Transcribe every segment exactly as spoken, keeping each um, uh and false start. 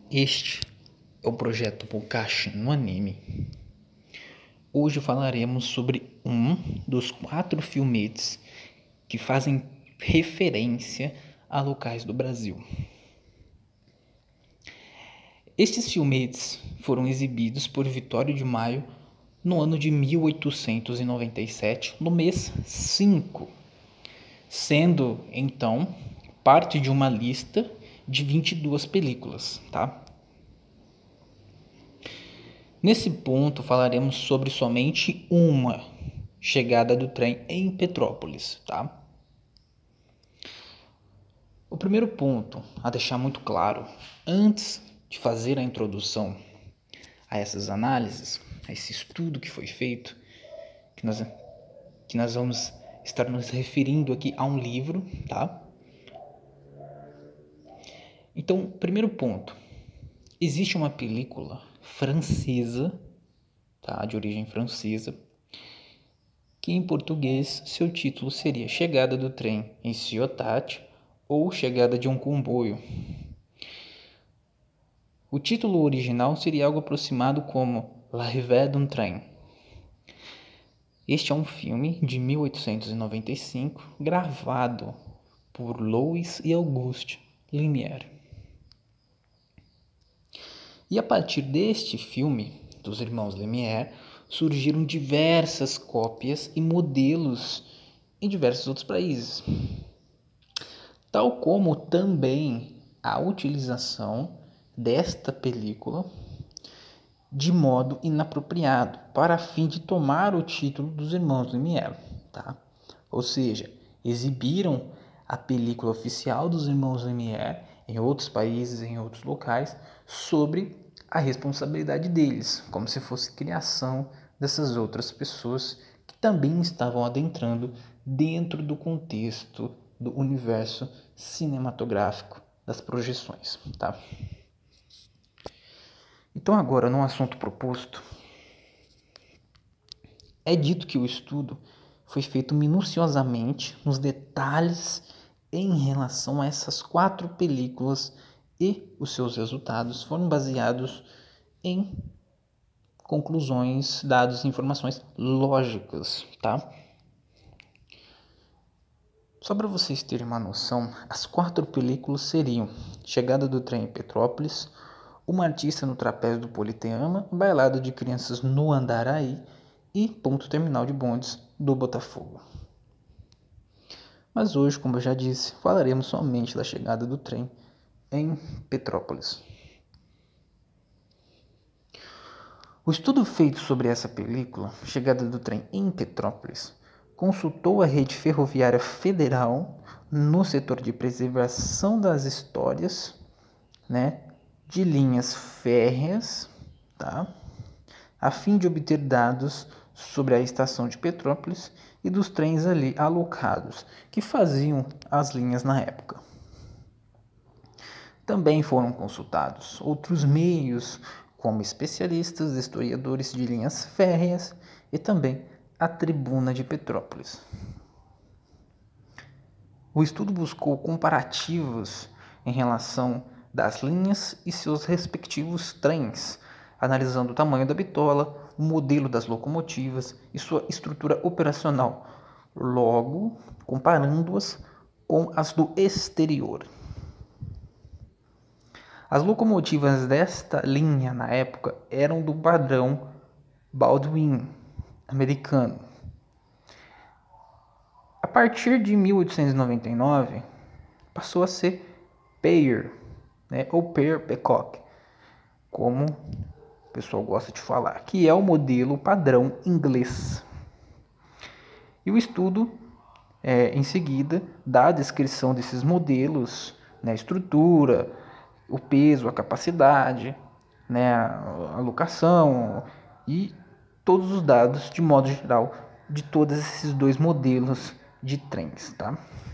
Este é o projeto Bokashi no Anime. Hoje falaremos sobre um dos quatro filmetes que fazem referência a locais do Brasil. Estes filmetes foram exibidos por Vitório de Maio no ano de mil oitocentos e noventa e sete, no mês cinco, sendo então parte de uma lista de vinte e duas películas, tá? Nesse ponto falaremos sobre somente uma, Chegada do Trem em Petrópolis, tá? O primeiro ponto a deixar muito claro, antes de fazer a introdução a essas análises, a esse estudo que foi feito, que nós, que nós vamos estar nos referindo aqui a um livro, tá? Então, primeiro ponto, existe uma película francesa, tá, de origem francesa, que em português seu título seria Chegada do Trem em Ciotat ou Chegada de um Comboio. O título original seria algo aproximado como L'arrivée d'un train. Este é um filme de mil oitocentos e noventa e cinco, gravado por Louis e Auguste Lumière. E a partir deste filme, dos irmãos Lumière, surgiram diversas cópias e modelos em diversos outros países, tal como também a utilização desta película de modo inapropriado, para fim de tomar o título dos irmãos Lumière, tá? Ou seja, exibiram a película oficial dos irmãos Lumière em outros países, em outros locais, sobre a responsabilidade deles, como se fosse criação dessas outras pessoas que também estavam adentrando dentro do contexto do universo cinematográfico das projeções, tá? Então agora, no assunto proposto, é dito que o estudo foi feito minuciosamente nos detalhes em relação a essas quatro películas e os seus resultados foram baseados em conclusões, dados e informações lógicas, tá? Só para vocês terem uma noção, as quatro películas seriam Chegada do Trem em Petrópolis, Uma Artista no Trapézio do Politeama, Bailado de Crianças no Andaraí e Ponto Terminal de Bondes do Botafogo. Mas hoje, como eu já disse, falaremos somente da Chegada do Trem em Petrópolis. O estudo feito sobre essa película, Chegada do Trem em Petrópolis, consultou a Rede Ferroviária Federal no setor de preservação das histórias, né, de linhas férreas, tá, a fim de obter dados sobre a estação de Petrópolis e dos trens ali alocados, que faziam as linhas na época. Também foram consultados outros meios, como especialistas, historiadores de linhas férreas e também a Tribuna de Petrópolis. O estudo buscou comparativos em relação das linhas e seus respectivos trens, analisando o tamanho da bitola, o modelo das locomotivas e sua estrutura operacional, logo comparando-as com as do exterior. As locomotivas desta linha na época eram do padrão Baldwin americano. A partir de mil oitocentos e noventa e nove passou a ser Pear, né, ou Pear Peacock, como o pessoal gosta de falar, que é o modelo padrão inglês. E o estudo, é, em seguida, dá a descrição desses modelos, né, a estrutura, o peso, a capacidade, né, a alocação e todos os dados, de modo geral, de todos esses dois modelos de trens, tá?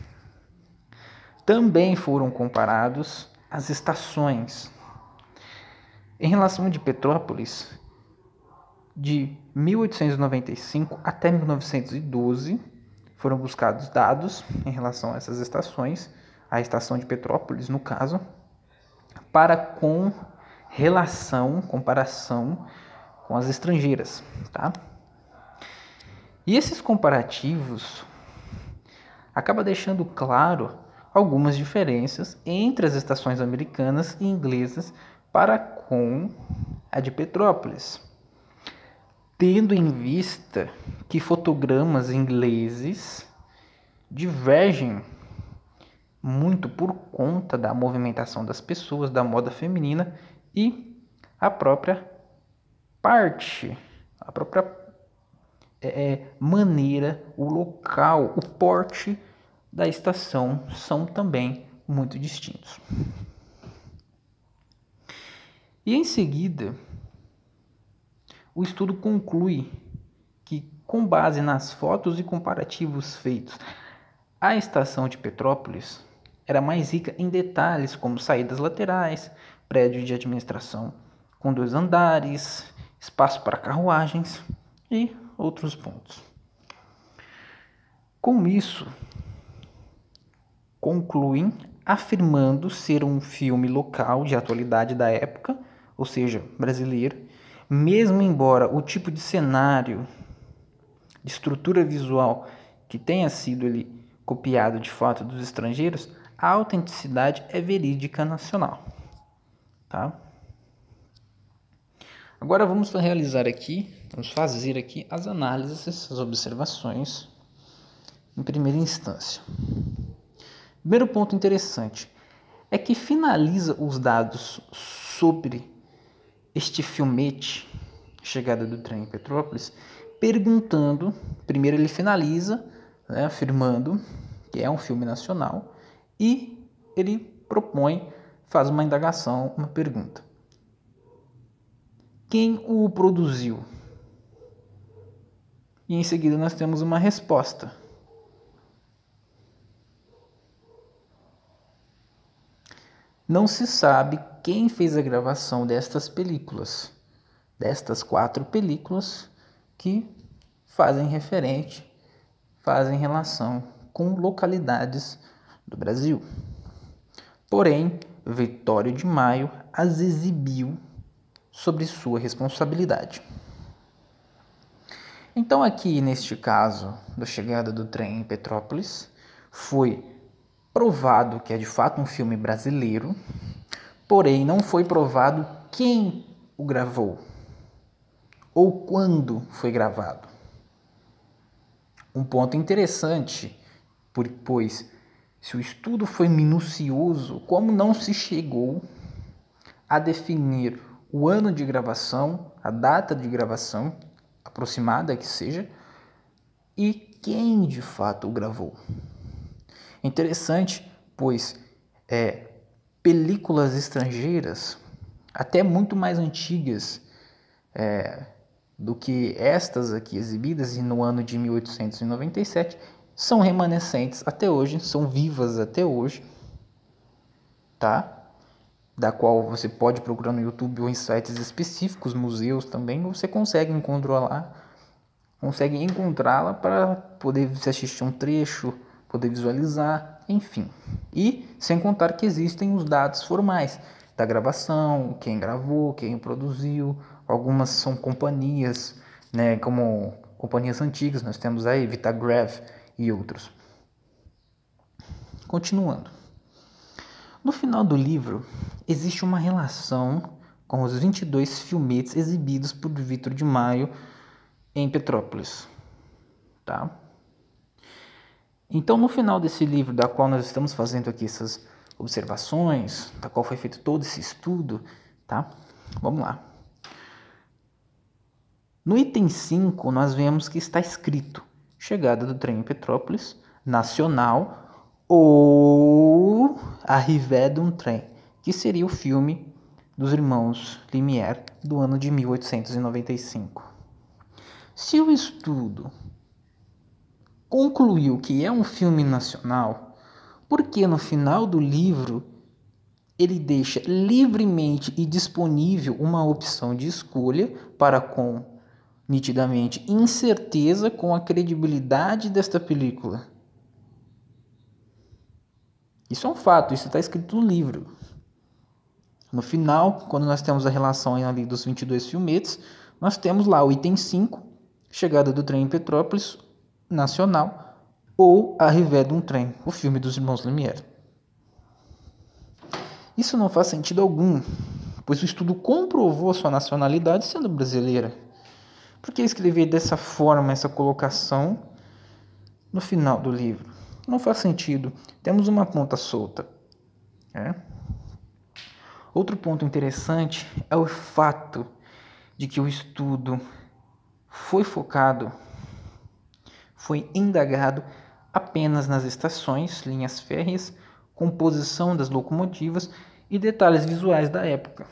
Também foram comparados as estações. Em relação de Petrópolis, de mil oitocentos e noventa e cinco até mil novecentos e doze, foram buscados dados em relação a essas estações, a estação de Petrópolis, no caso, para com relação, comparação com as estrangeiras, tá? E esses comparativos acabam deixando claro algumas diferenças entre as estações americanas e inglesas para com a de Petrópolis, tendo em vista que fotogramas ingleses divergem muito por conta da movimentação das pessoas, da moda feminina e a própria parte, a própria é, maneira, o local, o porte da estação são também muito distintos. E em seguida, o estudo conclui que, com base nas fotos e comparativos feitos, a estação de Petrópolis era mais rica em detalhes como saídas laterais, prédio de administração com dois andares, espaço para carruagens e outros pontos. Com isso, concluem afirmando ser um filme local de atualidade da época, ou seja, brasileiro, mesmo embora o tipo de cenário, de estrutura visual que tenha sido ali copiado de fato dos estrangeiros, a autenticidade é verídica nacional, tá? Agora vamos realizar aqui, vamos fazer aqui as análises, essas observações em primeira instância. Primeiro ponto interessante é que finaliza os dados sobre este filmete, Chegada do Trem em Petrópolis, perguntando, primeiro ele finaliza, né, afirmando que é um filme nacional, e ele propõe, faz uma indagação, uma pergunta. Quem o produziu? E em seguida nós temos uma resposta. Não se sabe quem fez a gravação destas películas, destas quatro películas que fazem referente, fazem relação com localidades do Brasil. Porém, Vitório de Maio as exibiu sobre sua responsabilidade. Então aqui, neste caso da Chegada do Trem em Petrópolis, foi provado que é de fato um filme brasileiro, porém não foi provado quem o gravou ou quando foi gravado. Um ponto interessante, pois se o estudo foi minucioso, como não se chegou a definir o ano de gravação, a data de gravação, aproximada que seja, e quem de fato o gravou. Interessante, pois é, películas estrangeiras, até muito mais antigas é, do que estas aqui exibidas, e no ano de mil oitocentos e noventa e sete, são remanescentes até hoje, são vivas até hoje, tá? Da qual você pode procurar no YouTube ou em sites específicos, museus também, você consegue encontrar lá, consegue encontrá-la para poder assistir um trecho, poder visualizar, enfim. E sem contar que existem os dados formais da gravação, quem gravou, quem produziu, algumas são companhias, né, como companhias antigas, nós temos aí Vitagraph e outros. Continuando. No final do livro, existe uma relação com os vinte e dois filmetes exibidos por Vitor de Maio em Petrópolis, tá? Então, no final desse livro, da qual nós estamos fazendo aqui essas observações, da qual foi feito todo esse estudo, tá? Vamos lá. No item cinco, nós vemos que está escrito Chegada do Trem em Petrópolis, nacional, ou Arrivée d'un Train, que seria o filme dos irmãos Lumière do ano de mil oitocentos e noventa e cinco. Se o estudo concluiu que é um filme nacional, por que no final do livro ele deixa livremente e disponível uma opção de escolha para com, nitidamente, incerteza com a credibilidade desta película? Isso é um fato, isso está escrito no livro. No final, quando nós temos a relação ali dos vinte e dois filmetes, nós temos lá o item cinco, chegada do trem em Petrópolis, nacional, ou A Revés de um Trem, o filme dos irmãos Lumière. Isso não faz sentido algum, pois o estudo comprovou sua nacionalidade sendo brasileira. Por que escrever dessa forma essa colocação no final do livro? Não faz sentido. Temos uma ponta solta. É? Outro ponto interessante é o fato de que o estudo foi focado, foi indagado apenas nas estações, linhas férreas, composição das locomotivas e detalhes visuais da época.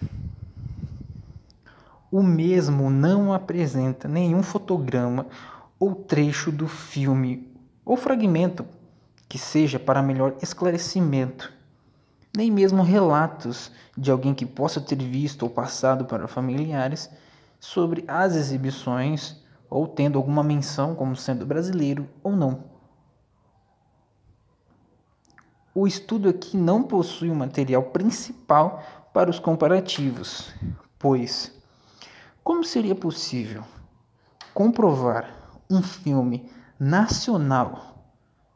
O mesmo não apresenta nenhum fotograma ou trecho do filme ou fragmento que seja para melhor esclarecimento, nem mesmo relatos de alguém que possa ter visto ou passado para familiares sobre as exibições ou tendo alguma menção como sendo brasileiro ou não. O estudo aqui não possui o material principal para os comparativos, pois como seria possível comprovar um filme nacional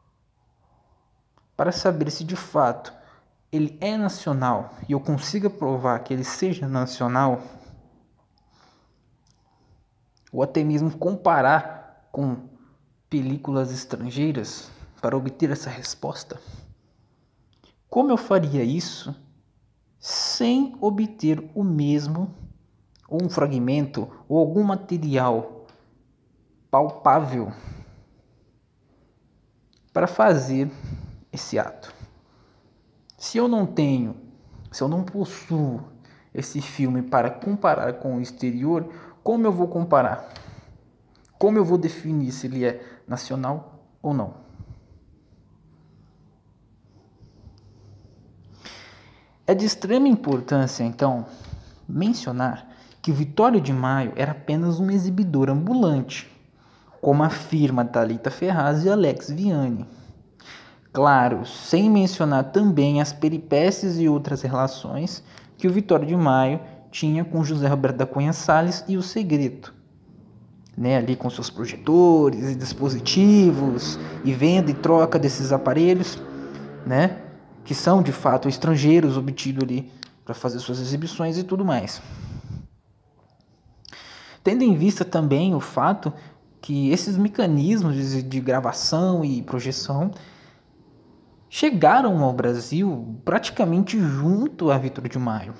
para saber se de fato ele é nacional e eu consiga provar que ele seja nacional, ou até mesmo comparar com películas estrangeiras para obter essa resposta? Como eu faria isso sem obter o mesmo, ou um fragmento, ou algum material palpável para fazer esse ato? Se eu não tenho, se eu não possuo esse filme para comparar com o exterior, como eu vou comparar? Como eu vou definir se ele é nacional ou não? É de extrema importância, então, mencionar que Vitório de Maio era apenas um exibidor ambulante, como afirma Thalita Ferraz e Alex Vianney. Claro, sem mencionar também as peripécias e outras relações que o Vitório de Maio tinha com José Roberto da Cunha Salles e o Segredo, né, ali com seus projetores e dispositivos e venda e troca desses aparelhos, né, que são de fato estrangeiros obtidos ali para fazer suas exibições e tudo mais. Tendo em vista também o fato que esses mecanismos de, de gravação e projeção chegaram ao Brasil praticamente junto a Vitório de Maio.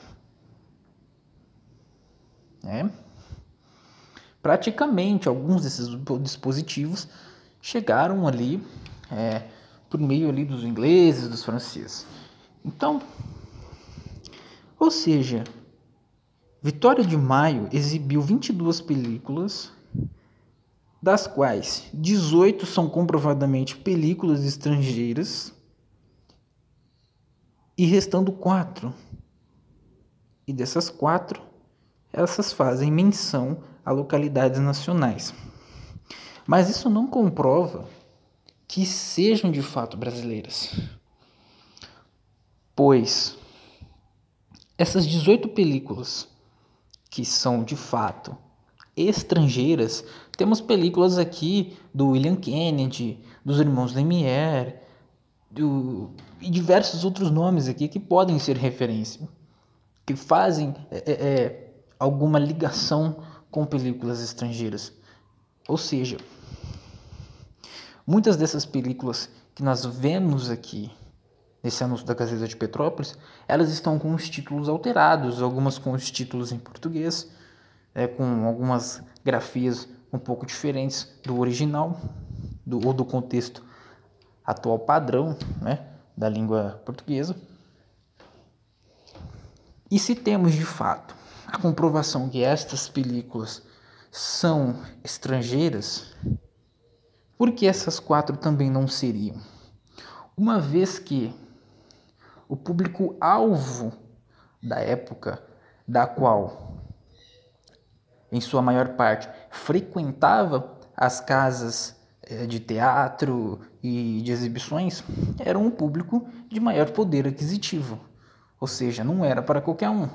É. Praticamente alguns desses dispositivos chegaram ali é, por meio ali dos ingleses, dos franceses. Então, ou seja, Vitório de Maio exibiu vinte e duas películas, das quais dezoito são comprovadamente películas estrangeiras e restando quatro. E dessas quatro, essas fazem menção a localidades nacionais. Mas isso não comprova que sejam de fato brasileiras, pois essas dezoito películas que são de fato estrangeiras, temos películas aqui do William Kennedy, dos irmãos Lumière, do, e diversos outros nomes aqui que podem ser referência, que fazem é, é, alguma ligação com películas estrangeiras. Ou seja, muitas dessas películas que nós vemos aqui nesse anúncio da Gazeta de Petrópolis, elas estão com os títulos alterados, algumas com os títulos em português, é, com algumas grafias um pouco diferentes do original, do, ou do contexto atual padrão, né, da língua portuguesa. E se temos de fato a comprovação que estas películas são estrangeiras, por que essas quatro também não seriam? Uma vez que o público-alvo da época, da qual, em sua maior parte, frequentava as casas de teatro e de exibições, era um público de maior poder aquisitivo, ou seja, não era para qualquer um.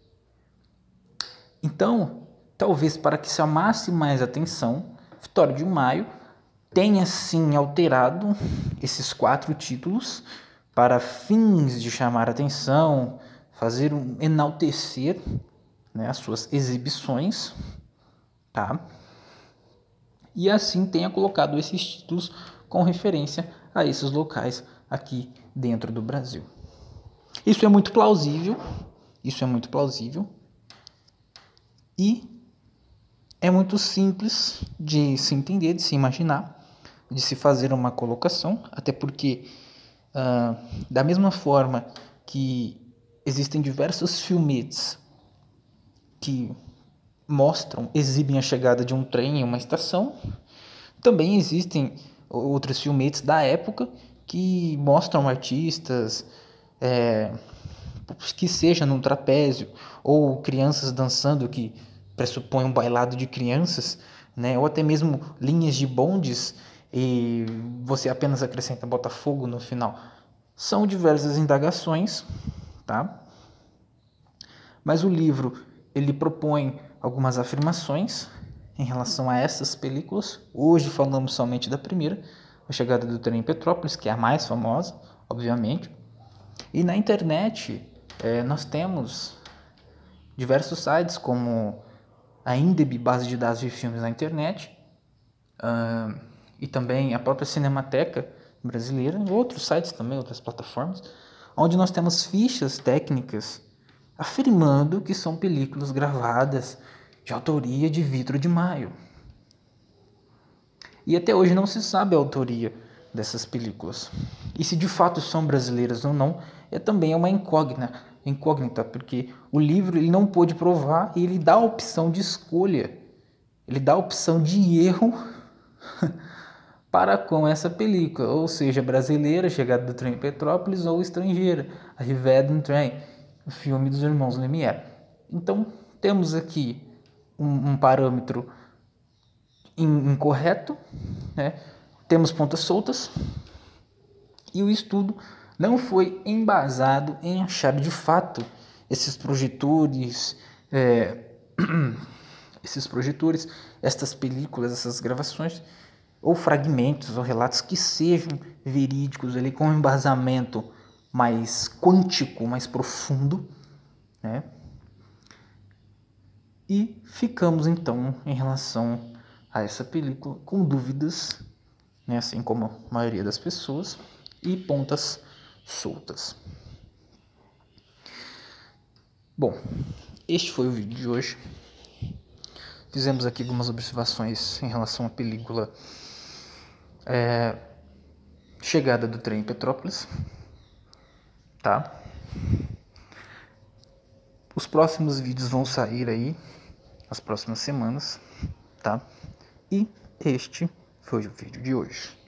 Então, talvez para que se chamasse mais atenção, Vitória de Maio tenha sim alterado esses quatro títulos para fins de chamar atenção, fazer um enaltecer, né, as suas exibições, tá? E assim tenha colocado esses títulos com referência a esses locais aqui dentro do Brasil. Isso é muito plausível, isso é muito plausível e é muito simples de se entender, de se imaginar, de se fazer uma colocação, até porque ah, da mesma forma que existem diversos filmetes que mostram, exibem a chegada de um trem em uma estação, também existem outros filmetes da época que mostram artistas, é, que seja num trapézio, ou crianças dançando, que pressupõe um bailado de crianças, né? Ou até mesmo linhas de bondes e você apenas acrescenta Botafogo no final. São diversas indagações, tá? Mas o livro, ele propõe algumas afirmações em relação a essas películas. Hoje falamos somente da primeira, A Chegada do Trem em Petrópolis, que é a mais famosa, obviamente. E na internet, é, nós temos diversos sites como a IMDb, base de dados de filmes na internet, uh, e também a própria Cinemateca brasileira, outros sites também, outras plataformas, onde nós temos fichas técnicas afirmando que são películas gravadas de autoria de Vitor de Maio. E até hoje não se sabe a autoria dessas películas. E se de fato são brasileiras ou não, é também uma incógnita, incógnita, porque o livro ele não pôde provar e ele dá a opção de escolha, ele dá a opção de erro para com essa película, ou seja, brasileira, Chegada do Trem em Petrópolis, ou estrangeira, Arrivée d'un Train, o filme dos irmãos Lumière. Então, temos aqui um, um parâmetro incorreto, né? Temos pontas soltas, e o estudo não foi embasado em achar de fato esses projetores, é, esses projetores, estas películas, essas gravações, ou fragmentos ou relatos que sejam verídicos, ali, com um embasamento mais quântico, mais profundo, né? E ficamos então em relação a essa película com dúvidas, né, assim como a maioria das pessoas, e pontas soltas. Bom, este foi o vídeo de hoje. Fizemos aqui algumas observações em relação à película é, Chegada do Trem em Petrópolis, tá? Os próximos vídeos vão sair aí nas próximas semanas, tá? E este foi o vídeo de hoje.